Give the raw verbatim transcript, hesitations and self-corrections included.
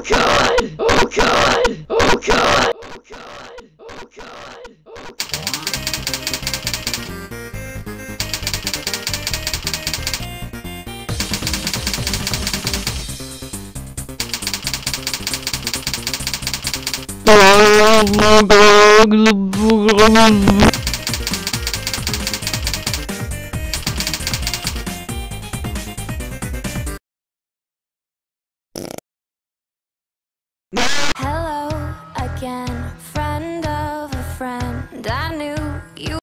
God! Oh God! Oh God! Oh God! Oh God! Hello again, friend of a friend. I knew